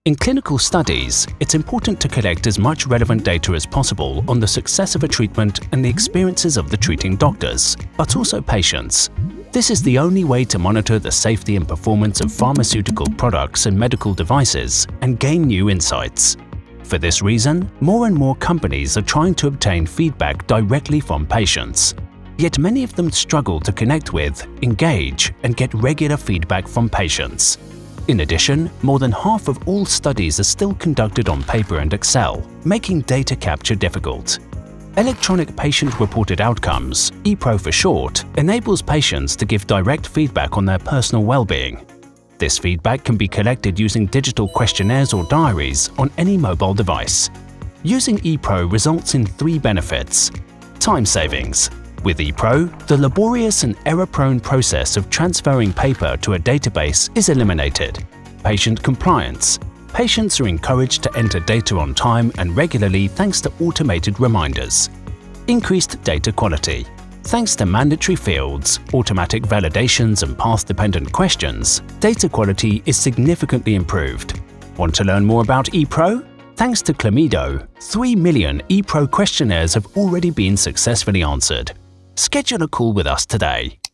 In clinical studies, it's important to collect as much relevant data as possible on the success of a treatment and the experiences of the treating doctors, but also patients. This is the only way to monitor the safety and performance of pharmaceutical products and medical devices and gain new insights. For this reason, more and more companies are trying to obtain feedback directly from patients. Yet many of them struggle to connect with, engage, and get regular feedback from patients. In addition, more than half of all studies are still conducted on paper and Excel, making data capture difficult. Electronic patient-reported outcomes, ePRO for short, enables patients to give direct feedback on their personal well-being. This feedback can be collected using digital questionnaires or diaries on any mobile device. Using ePRO results in 3 benefits. Time savings. With ePRO, the laborious and error-prone process of transferring paper to a database is eliminated. Patient compliance. Patients are encouraged to enter data on time and regularly thanks to automated reminders. Increased data quality. Thanks to mandatory fields, automatic validations and path-dependent questions, data quality is significantly improved. Want to learn more about ePRO? Thanks to Clamido, 3 million ePRO questionnaires have already been successfully answered. Schedule a call with us today.